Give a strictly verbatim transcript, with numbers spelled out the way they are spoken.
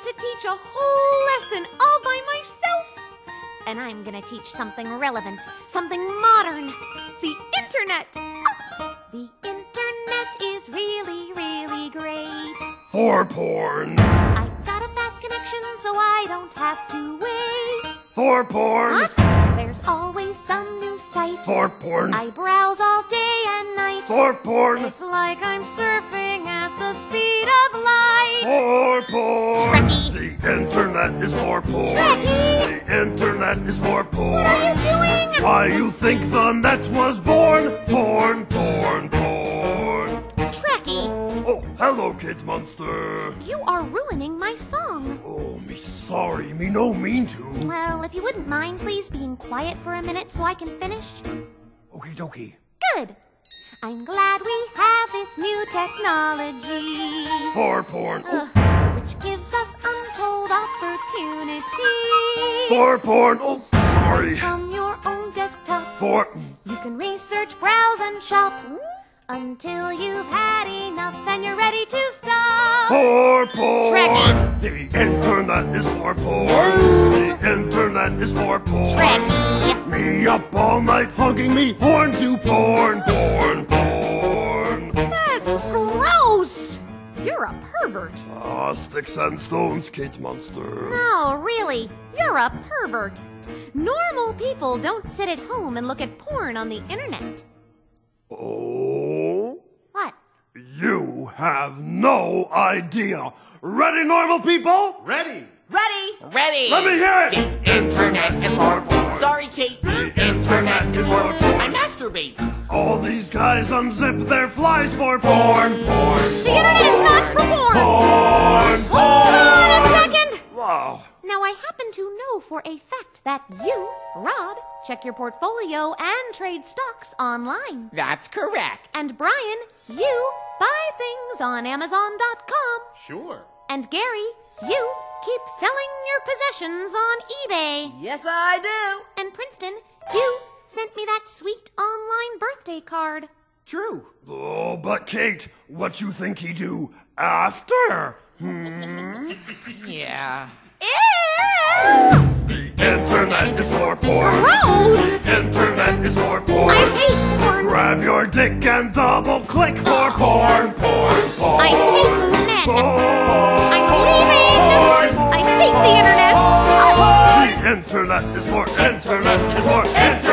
to teach a whole lesson all by myself. And I'm gonna teach something relevant, something modern. The internet. Oh, the internet is really, really great. For porn. I got a fast connection so I don't have to wait. For porn. What? There's always some new site. For porn. I browse all day and night. For porn. It's like I'm surfing at the speed of light. For porn. Trekkie. The internet is for porn. Trekkie. The internet is for porn. What are you doing? Why you think the net was born? Porn, porn, porn. Trekkie. Oh, hello, Kid Monster. You are ruining my song. Oh, me sorry, me no mean to. Well, if you wouldn't mind please being quiet for a minute so I can finish. Okie dokie. Good. I'm glad we have this new technology. For porn. Uh, which gives us untold opportunity. For porn. Oh, sorry. From your own desktop. For. You can research, browse, and shop. Until you've had enough and you're ready to stop. For porn. Trekkie. The internet is for porn. The internet is for porn. Trekkie. Me up all night hugging me horn to porn, porn, porn. That's gross. You're a pervert. Ah, sticks and stones, Kate Monster. No, really. You're a pervert. Normal people don't sit at home and look at porn on the internet. Oh? What? You have no idea. Ready, normal people? Ready! Ready? Ready! Let me hear it! The internet is for porn. Sorry, Kate. The internet is for porn. I masturbate. All these guys unzip their flies for porn, porn. The internet is not for porn. Porn, Hold on a second. Wow. Now, I happen to know for a fact that you, Rod, check your portfolio and trade stocks online. That's correct. And Brian, you buy things on Amazon dot com. Sure. And Gary, you keep selling your possessions on eBay. Yes, I do. And Princeton, you sent me that sweet online birthday card. True. Oh, but Kate, what you think he do after? Hmm? Yeah. Ew! The internet is for porn. Gross! The internet is for porn. I hate porn. Grab your dick and double click for porn, porn, porn. I hate men. Porn. I'm leaving. I hate the internet. The internet is for internet is for internet.